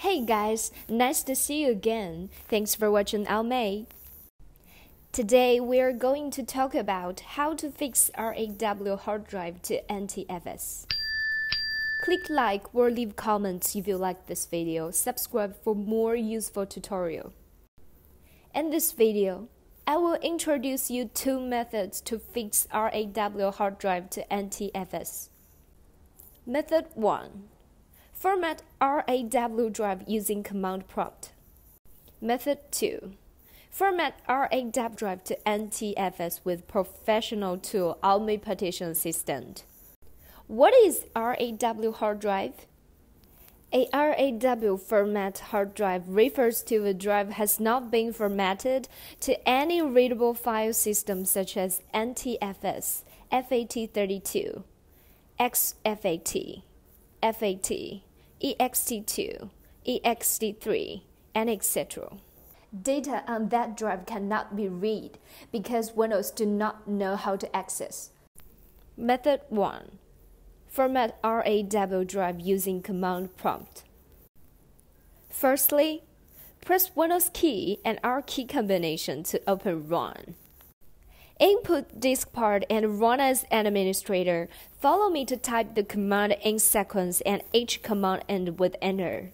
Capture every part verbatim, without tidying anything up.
Hey guys, nice to see you again. Thanks for watching AOMEI. Today we are going to talk about how to fix readable hard drive to N T F S. Click like or leave comments if you like this video. Subscribe for more useful tutorial. In this video, I will introduce you two methods to fix readable hard drive to N T F S. Method one. Format readable drive using command prompt. Method two. Format readable drive to N T F S with professional tool AOMEI Partition Assistant. What is readable hard drive? A readable format hard drive refers to a drive has not been formatted to any readable file system such as N T F S, F A T thirty-two, exFAT, F A T, E X T two, E X T three, and et cetera. Data on that drive cannot be read because Windows do not know how to access. Method one. Format readable drive using command prompt. Firstly, press Windows key and R key combination to open Run. Input disk part and run as administrator. Follow me to type the command in sequence and each command end with Enter.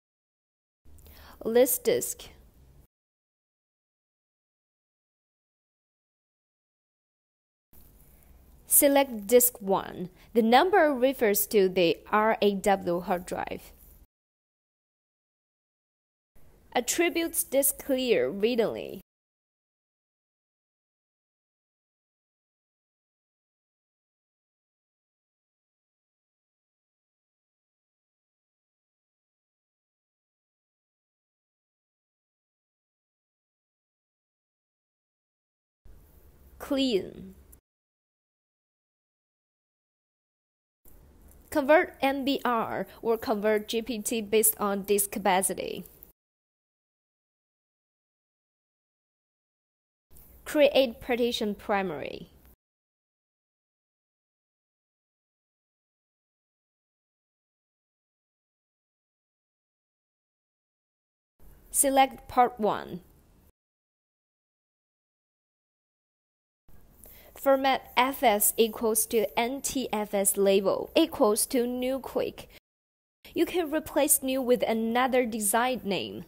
List disk. Select disk one. The number refers to the readable hard drive. Attributes disk clear read-only. Clean. Convert M B R or convert G P T based on disk capacity. Create partition primary. Select part one. Format F S equals to N T F S label equals to new quick. You can replace new with another desired name.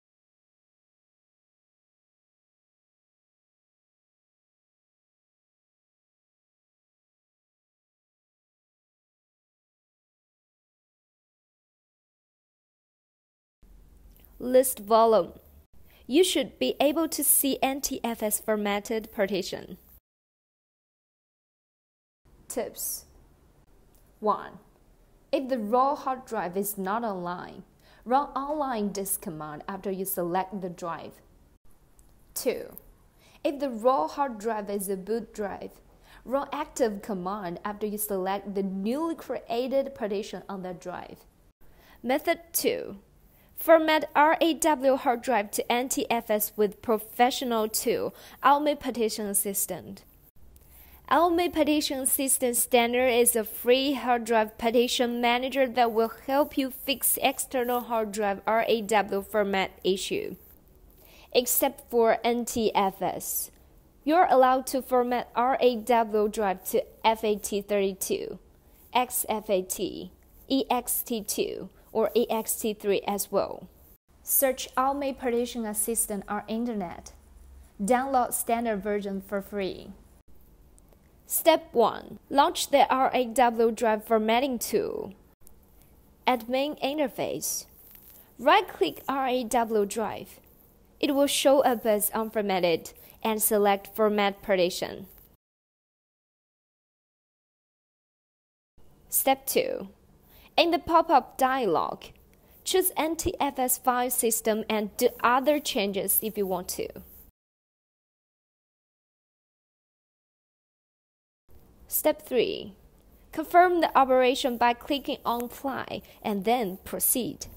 List volume. You should be able to see N T F S formatted partition. Tips. one. If the raw hard drive is not online, run online disk command after you select the drive. two. If the raw hard drive is a boot drive, run active command after you select the newly created partition on that drive. Method two. Format readable hard drive to N T F S with professional tool AOMEI Partition Assistant. AOMEI Partition Assistant Standard is a free hard drive partition manager that will help you fix external hard drive readable format issue. Except for N T F S, you're allowed to format readable drive to F A T thirty-two, exFAT, E X T two, or E X T three as well. Search AOMEI Partition Assistant on Internet. Download standard version for free. Step one. Launch the readable drive formatting tool. At main interface, right-click readable drive. It will show up as unformatted and select Format Partition. Step two. In the pop-up dialog, choose N T F S file system and do other changes if you want to. Step three. Confirm the operation by clicking on Apply and then Proceed.